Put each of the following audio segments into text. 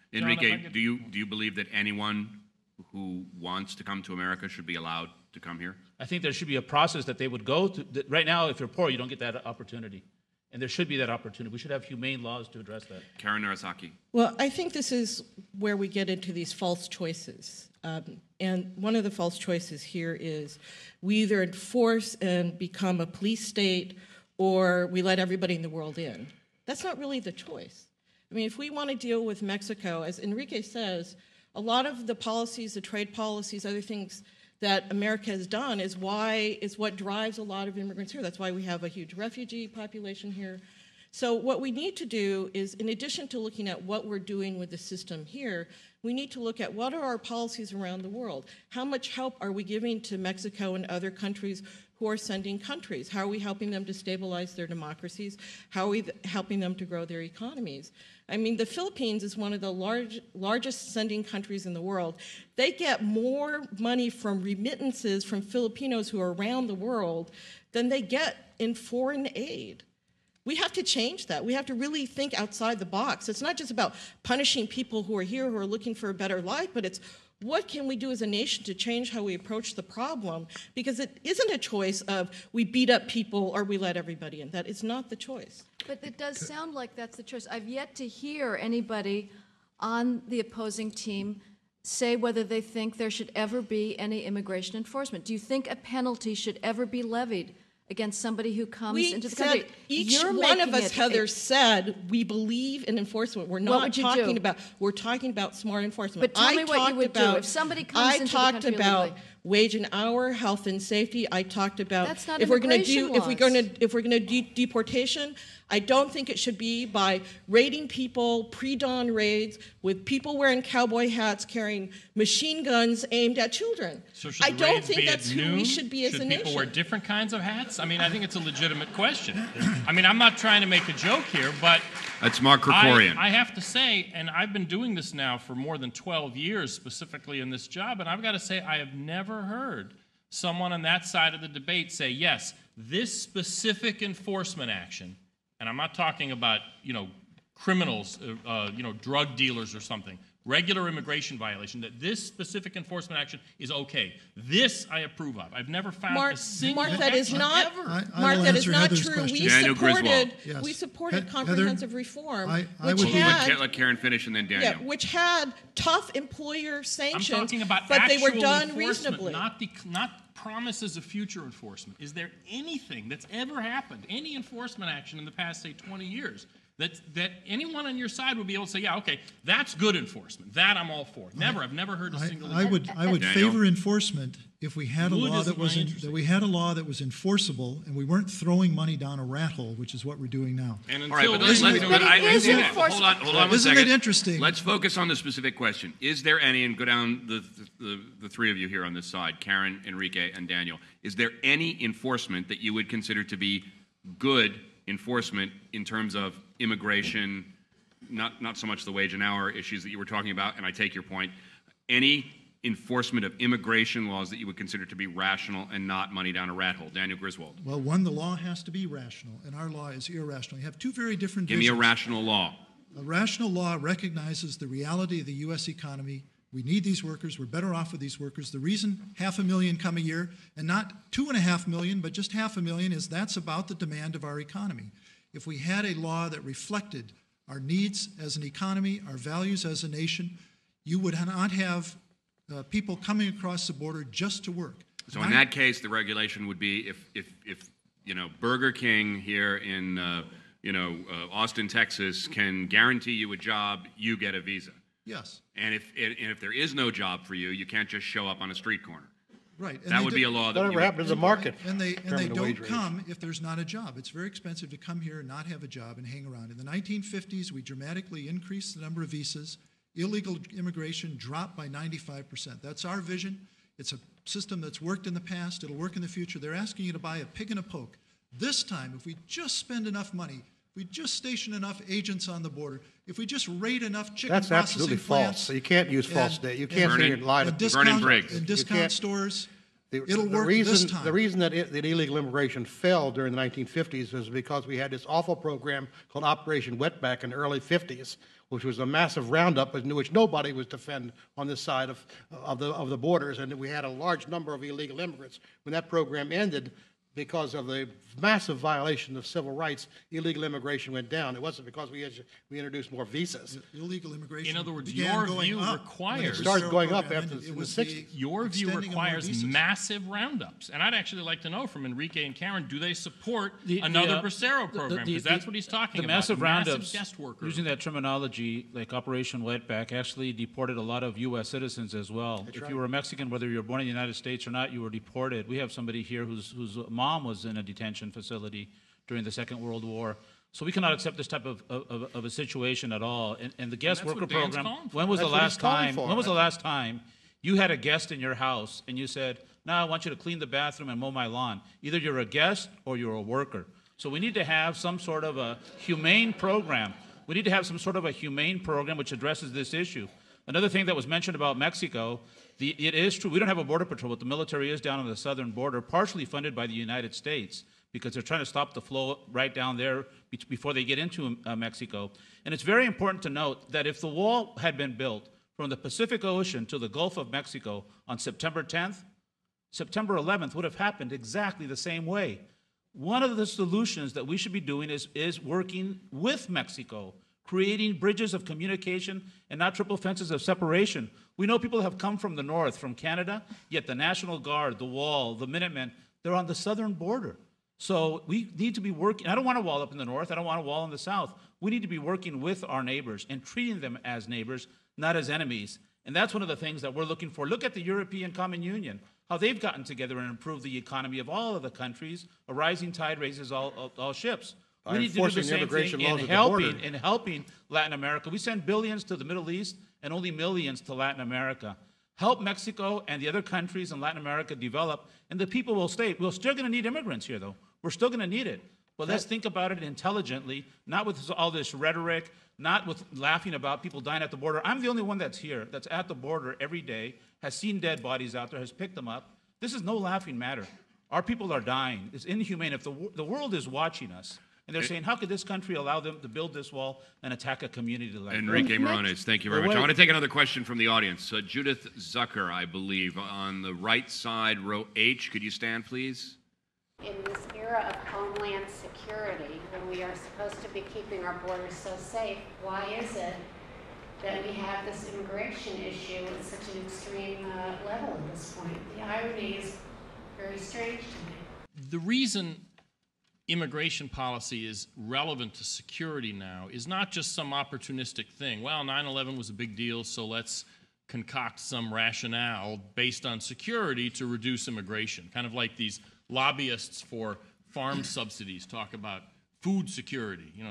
Enrique, do you believe that anyone who wants to come to America should be allowed to come here? I think there should be a process that they would go to. Right now, if you're poor, you don't get that opportunity. And there should be that opportunity. We should have humane laws to address that. Karen Narasaki. Well, I think this is where we get into these false choices. And one of the false choices here is we either enforce and become a police state or we let everybody in the world in. That's not really the choice. I mean, if we want to deal with Mexico, as Enrique says, a lot of the policies, the trade policies, other things that America has done is what drives a lot of immigrants here. That's why we have a huge refugee population here. So what we need to do is, in addition to looking at what we're doing with the system here, we need to look at what are our policies around the world. How much help are we giving to Mexico and other countries who are sending countries? How are we helping them to stabilize their democracies? How are we helping them to grow their economies? I mean, the Philippines is one of the largest sending countries in the world. They get more money from remittances from Filipinos who are around the world than they get in foreign aid. We have to change that. We have to really think outside the box. It's not just about punishing people who are here who are looking for a better life, but it's what can we do as a nation to change how we approach the problem? Because it isn't a choice of we beat up people or we let everybody in. That is not the choice. But it does sound like that's the choice. I've yet to hear anybody on the opposing team say whether they think there should ever be any immigration enforcement. Do you think a penalty should ever be levied against somebody who comes into the country? Each one of us, Heather, said we believe in enforcement. We're not talking about. We're talking about smart enforcement. But tell me what you would do if somebody comes into the country illegally. I talked about wage and hour, health and safety. I talked about that's not if we're going to do if we're going to do deportation. I don't think it should be by raiding people, pre-dawn raids, with people wearing cowboy hats, carrying machine guns aimed at children. So should I the don't raids think be that's at who noon? we should be as a Should nation. people wear different kinds of hats? I mean, I think it's a legitimate question. I mean, I'm not trying to make a joke here, but that's Mark Krikorian. I have to say, and I've been doing this now for more than 12 years, specifically in this job, and I've got to say I have never heard someone on that side of the debate say, yes, this specific enforcement action, and I'm not talking about, criminals, drug dealers or something, regular immigration violation, that this specific enforcement action is okay. This I approve of. I've never found a single Mark, that is not, ever. Mark, that is not Heather's true. question. We supported Heather, comprehensive reform, let Karen finish and then Daniel. Yeah, which had tough employer sanctions, I'm talking about but they were done enforcement, reasonably. not promises of future enforcement. Is there anything that's ever happened, any enforcement action in the past, say, 20 years, that anyone on your side would be able to say, yeah, okay, that's good enforcement. That I'm all for. Never. I've never heard a single. I would favor enforcement if we had a law that was enforceable and we weren't throwing money down a rat hole, which is what we're doing now. And all right, but hold on one second. Isn't it interesting? Let's focus on the specific question. Is there any, and go down the three of you here on this side, Karen, Enrique, and Daniel, is there any enforcement that you would consider to be good enforcement in terms of immigration, not so much the wage and hour issues that you were talking about, and I take your point, any enforcement of immigration laws that you would consider to be rational and not money down a rat hole? Daniel Griswold. Well, one, the law has to be rational, and our law is irrational. You have two very different visions. Give me a rational law. A rational law recognizes the reality of the U.S. economy. We need these workers. We're better off with these workers. The reason 500,000 come a year, and not 2.5 million, but just 500,000, is that's about the demand of our economy. If we had a law that reflected our needs as an economy, our values as a nation, you would not have people coming across the border just to work. So in that case, the regulation would be if Burger King here in Austin, Texas, can guarantee you a job, you get a visa. Yes. And if there is no job for you, you can't just show up on a street corner. Right. And that would be a law that whatever happens to the market. And they don't come if there's not a job. It's very expensive to come here and not have a job and hang around. In the 1950s, we dramatically increased the number of visas. Illegal immigration dropped by 95%. That's our vision. It's a system that's worked in the past. It'll work in the future. They're asking you to buy a pig and a poke. This time, if we just spend enough money, if we just station enough agents on the border, if we just raid enough chicken That's processing absolutely plants, false. You can't use false data. You can't say you're lying. Vernon Briggs. In discount stores, It'll work this time. The reason that illegal immigration fell during the 1950s was because we had this awful program called Operation Wetback in the early 50s, which was a massive roundup in which nobody was defended on this side of the borders, and we had a large number of illegal immigrants. When that program ended, because of the massive violation of civil rights, illegal immigration went down. It wasn't because we introduced more visas. Illegal immigration. In other words, began your going view up requires- when It started going up program after ended. in It the was 60s. Your view extending of more requires visas. massive roundups. And I'd actually like to know from Enrique and Karen, do they support The- another the, Bracero program? Because that's what he's talking the about. massive roundups, guest workers. using that terminology, like Operation Wetback, actually deported a lot of U.S. citizens as well. If you were a Mexican, whether you were born in the United States or not, you were deported. We have somebody here whose mom was in a detention facility during the Second World War. So we cannot accept this type of a situation at all. And the guest that's what worker Dan's program, calling for. when was the That's what he's last calling time? for. When was the last time you had a guest in your house and you said, "No, I want you to clean the bathroom and mow my lawn"? Either you're a guest or you're a worker. So we need to have some sort of a humane program. We need to have some sort of a humane program which addresses this issue. Another thing that was mentioned about Mexico, it is true, we don't have a border patrol, but the military is down on the southern border, partially funded by the United States, because they're trying to stop the flow right down there before they get into Mexico. And it's very important to note that if the wall had been built from the Pacific Ocean to the Gulf of Mexico on September 10th, September 11th would have happened exactly the same way. One of the solutions that we should be doing is working with Mexico, creating bridges of communication and not triple fences of separation. We know people have come from the north, from Canada, yet the National Guard, the Wall, the Minutemen, they're on the southern border. So we need to be working. I don't want a wall up in the north. I don't want a wall in the south. We need to be working with our neighbors and treating them as neighbors, not as enemies. And that's one of the things that we're looking for. Look at the European Common Union, how they've gotten together and improved the economy of all of the countries. A rising tide raises all ships. By We need to do the enforcing same immigration thing laws in at the border. helping Latin America. We send billions to the Middle East and only millions to Latin America. Help Mexico and the other countries in Latin America develop, and the people will stay. We're still going to need immigrants here, though. We're still going to need it. But let's think about it intelligently, not with all this rhetoric, not with laughing about people dying at the border. I'm the only one that's here, that's at the border every day, has seen dead bodies out there, has picked them up. This is no laughing matter. Our people are dying. It's inhumane. If the world is watching us, and they're saying, how could this country allow them to build this wall and attack a community like that? Enrique Morones, thank you very Well, much. I wait. want to take another question from the audience. Judith Zucker, I believe, on the right side, row H. Could you stand, please? In this era of homeland security, when we are supposed to be keeping our borders so safe, why is it that we have this immigration issue at such an extreme level at this point? The irony is very strange to me. The reason immigration policy is relevant to security now is not just some opportunistic thing. Well, 9/11 was a big deal, so let's concoct some rationale based on security to reduce immigration. Kind of like these lobbyists for farm subsidies talk about food security. You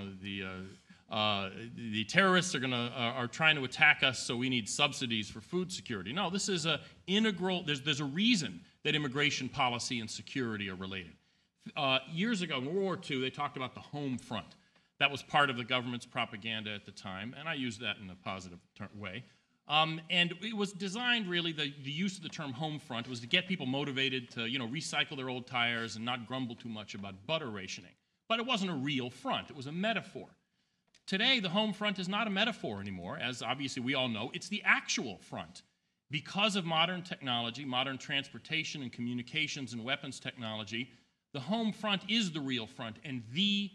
know, the terrorists are trying to attack us, so we need subsidies for food security. No, this is a integral. There's a reason that immigration policy and security are related. Years ago, in World War II, they talked about the home front. That was part of the government's propaganda at the time, and I use that in a positive way. And it was designed, really, the use of the term home front was to get people motivated to, recycle their old tires and not grumble too much about butter rationing. But it wasn't a real front. It was a metaphor. Today, the home front is not a metaphor anymore, as obviously we all know. It's the actual front. Because of modern technology, modern transportation and communications and weapons technology, the home front is the real front and the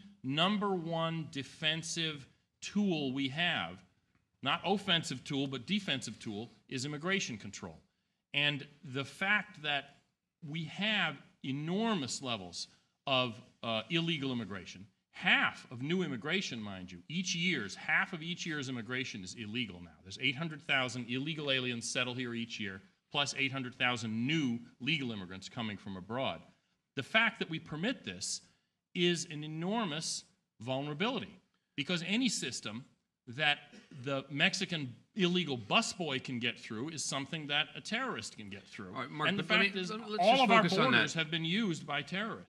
#1 defensive tool we have, not offensive tool, but defensive tool, is immigration control. And the fact that we have enormous levels of illegal immigration, half of new immigration, mind you, half of each year's immigration is illegal now. There's 800,000 illegal aliens settle here each year, plus 800,000 new legal immigrants coming from abroad. The fact that we permit this is an enormous vulnerability, because any system that the Mexican illegal busboy can get through is something that a terrorist can get through. All right, Mark, and the but let fact me- is, let's all just of our focus on that. borders have been used by terrorists.